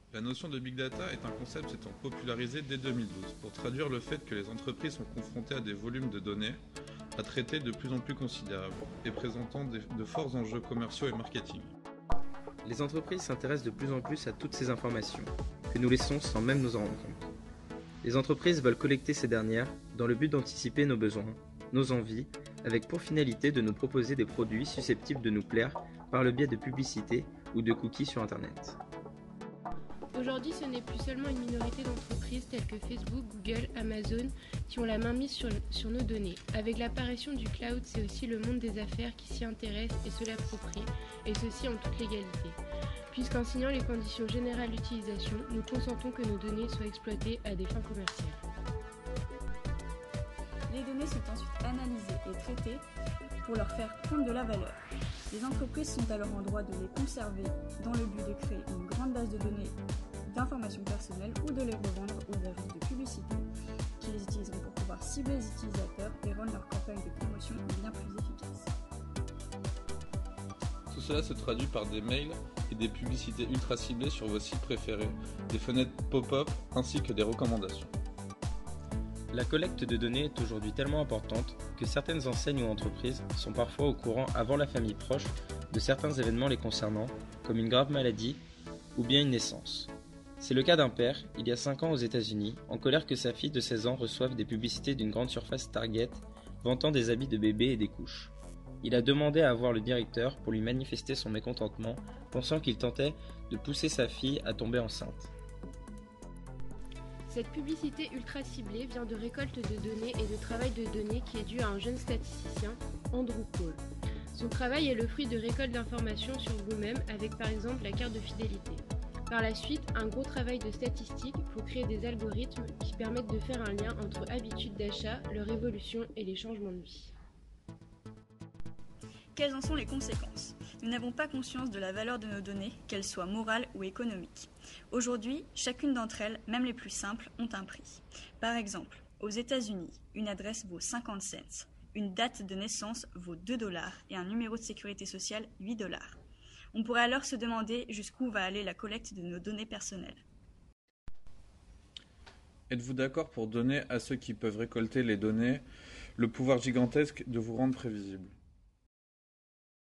La notion de big data est un concept s'étant popularisé dès 2012 pour traduire le fait que les entreprises sont confrontées à des volumes de données à traiter de plus en plus considérables et présentant de forts enjeux commerciaux et marketing. Les entreprises s'intéressent de plus en plus à toutes ces informations, que nous laissons sans même nous en rendre compte. Les entreprises veulent collecter ces dernières dans le but d'anticiper nos besoins, nos envies, avec pour finalité de nous proposer des produits susceptibles de nous plaire par le biais de publicités ou de cookies sur Internet. Aujourd'hui, ce n'est plus seulement une minorité d'entreprises telles que Facebook, Google, Amazon qui ont la main mise sur nos données. Avec l'apparition du cloud, c'est aussi le monde des affaires qui s'y intéresse et se l'approprie, et ceci en toute légalité. Puisqu'en signant les conditions générales d'utilisation, nous consentons que nos données soient exploitées à des fins commerciales. Les données sont ensuite analysées et traitées pour leur faire prendre de la valeur. Les entreprises sont alors en droit de les conserver dans le but de créer une grande base de données d'informations personnelles ou de les revendre aux agences de publicité qui les utiliseront pour pouvoir cibler les utilisateurs et rendre leur campagne de promotion bien plus efficace. Tout cela se traduit par des mails et des publicités ultra ciblées sur vos sites préférés, des fenêtres pop-up ainsi que des recommandations. La collecte de données est aujourd'hui tellement importante que certaines enseignes ou entreprises sont parfois au courant avant la famille proche de certains événements les concernant, comme une grave maladie ou bien une naissance. C'est le cas d'un père, il y a 5 ans aux États-Unis, en colère que sa fille de 16 ans reçoive des publicités d'une grande surface Target vantant des habits de bébé et des couches. Il a demandé à voir le directeur pour lui manifester son mécontentement, pensant qu'il tentait de pousser sa fille à tomber enceinte. Cette publicité ultra ciblée vient de récolte de données et de travail de données qui est dû à un jeune statisticien, Andrew Cole. Son travail est le fruit de récolte d'informations sur vous-même avec par exemple la carte de fidélité. Par la suite, un gros travail de statistique pour créer des algorithmes qui permettent de faire un lien entre habitudes d'achat, leur évolution et les changements de vie. Quelles en sont les conséquences ? Nous n'avons pas conscience de la valeur de nos données, qu'elles soient morales ou économiques. Aujourd'hui, chacune d'entre elles, même les plus simples, ont un prix. Par exemple, aux États-Unis, une adresse vaut 50 cents, une date de naissance vaut 2 $ et un numéro de sécurité sociale 8 $. On pourrait alors se demander jusqu'où va aller la collecte de nos données personnelles. Êtes-vous d'accord pour donner à ceux qui peuvent récolter les données le pouvoir gigantesque de vous rendre prévisible ?